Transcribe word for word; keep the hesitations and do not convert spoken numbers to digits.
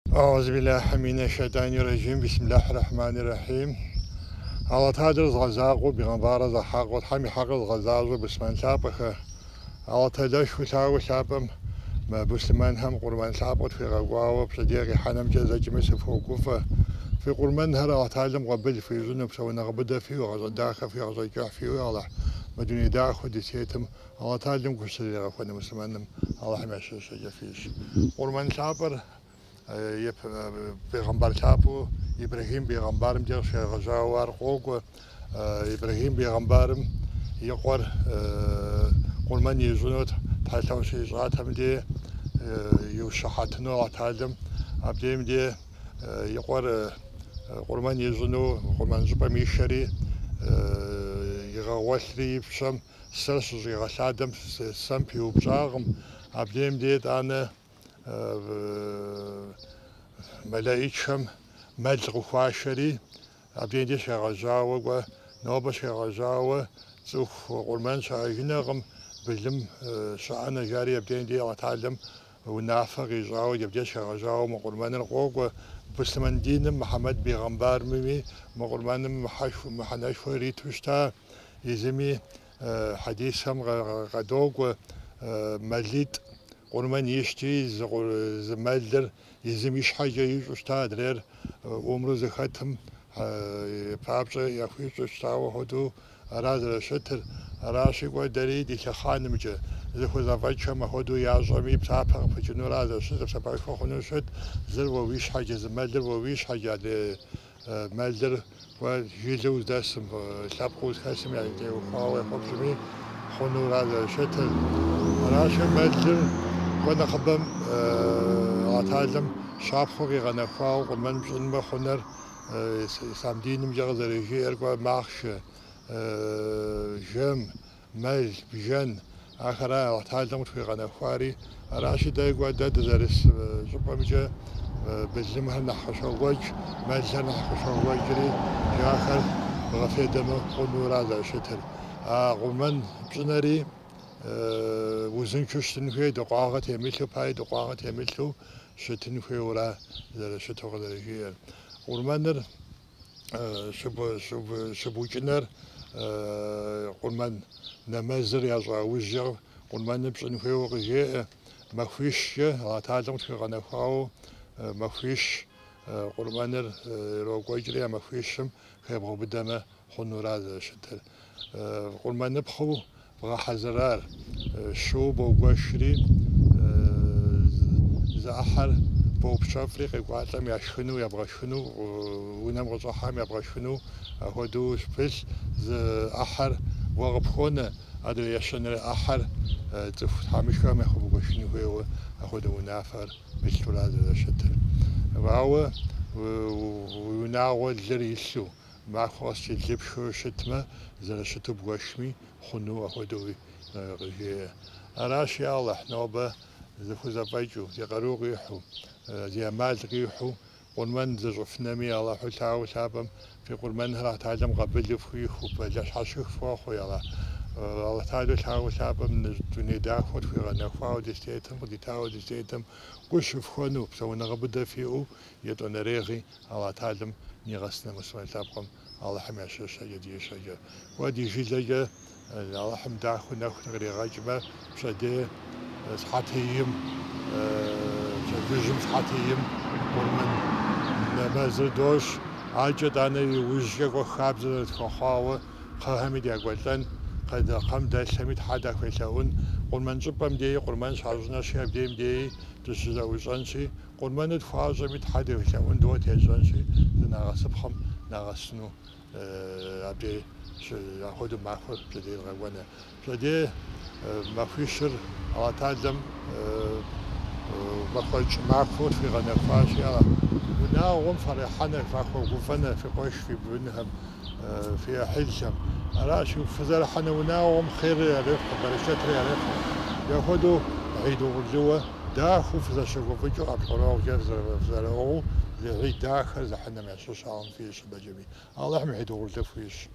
أعوذ بالله من الشيطان الرجيم بسم الله الرحمن الرحيم. على تادر غزاقو بغنبار زحاقو حمي حق غزازو بسمان سابخ على تدش وساو سابم ما بسمان هم قرمان سابق في غواو بصديقي حنم جزاج مسف وقوفة في قرمان هر على تعلم قبل في جنوب سوى نغبدا فيه وغزا داخل فيه وغزا جاح فيه على مدني داخل ديسيتم على تعلم كسر غفنا مسلمان على حماش شجع فيش قرمان سابر يب پیغمبر تابو إبراهيم پیغمبرم دیگر شیخ غزاوار قوق إبراهيم پیغمبرم يقور قرمان يزونت تالتون شيزات هم دي يوشحاتنو عتالم عبديم دي يقور قرمان يزونو قرمان زبا ميشري يغوثري بشم سرس يغسادم سم بيو بزاغم عبديم دي دانا ملايكهم ملغ خواشري عبدين دي شغزاوة و نوبة شغزاوة زوف قرمان شاينغم بلم شعنا جاري عبدين دي أتعلم ونافق يزاوة يبدي شغزاوة مقرمان القوق بسلمان دين محمد بيغمبار ممي مقرمان محناش وريتوشتا يزمي حديثهم غدوق مليت قرمان يشتي زمالدر يزميش حاجة يجوشتا درير عمرو زخاتهم بابجا يخويش اشتاو هدو أراز رشتر أراشي قوي داري دي خانم جا زخو زفاجة ما هدو يعظمي بتابق بجنو راز رشتر بسابق فخونو شد زر وويش حاجة زمالدر وويش حاجة دي مالدر وجيزو داسم سابقوز خاسم يعني دي وخاوة خبزمي خونو راز رشتر أراشي مالدر وانا خبم عتالم شاب خوغي غنا خواو قرمان مشن ما خنر سامدين مجغز رجي ارقوا ماخش جم مال بجن آخرا عتالم خوغي غنا خواري راشي دايقوا داد زارس زبا مجا بزمها نحشو وجه مالزها نحشو وجري جاخر غفي دم قنو رازا شتر قرمان بجنري وزن كشتن في دقاقة يملو باي دقاقة يملو شتن في ولا زر شتوق درجير قرمانر شب شب شبوجنر قرمان نمازر يزرع وجر قرمان بشن في وجه مخفيش عتالم في غنفاو مخفيش قرمانر روجري مخفيشم خيبه بدمه خنوراز شتر قرمان بخو راح زرار شو بوغشري زاحر بوب شافري قواتم يشخنو يبغى شنو ونم غصحام يبغى شنو هدو سبيس ز أحر وغبخونه أدو يشن أحر تفت حامشوا ما خو بوغشنو هو هدو نافر بيشتولا ز شتر وهو وناول زريسو ما خواست يجيب شو شتمه زر شتو بوغشمي خنو هدوي غجي أراشي الله نوبة زخو زبايجو زي غروق يحو زي مال ريحو قرمان زرفنا مي الله حتاو سابم في قرمان راح تعلم قبل فيخو بلاش حشوف فوخو يلا الله تعالى تاو سابم دوني داخل في غنفاو ديستيتم ودي تاو ديستيتم قش فخونو بسونا غبدا فيو يدون ريغي الله تعلم نيغسنا مسوي سابقم الله حماش شجع دي شجع ودي جيجا الله حمد داخل ناخذ غير غاجبة شدي صحتيم شديجم صحتيم ومن نمازل دوش عاجد أنا وجهك وخابز خخاوة خامد يقولن قد قام ده سميت حدا كويسون قرمان جبم دي قرمان شارجنا شيء بديم دي تشجع وزنشي قرمان تفاز ميت حدا كويسون دوت يزنشي ناقصبهم ناقصنو عبدي ياخذ معفر جديد غوانا جديد ما فيشر على تعلم ما خرج معفر في غنفاش يلا ونا وم فرحنا فاخو غفنا في قوش في بنهم في حلشم أنا أشوف فرحنا ونا وم خير يعرف برشة يعرف ياخذوا عيدوا الجوا داخل في ذا شغل في جو أبحروا جرز في ذا لو لعيد داخل زحنا مع شو شعون فيش بجمي الله يحمي عيدوا الجوا فيش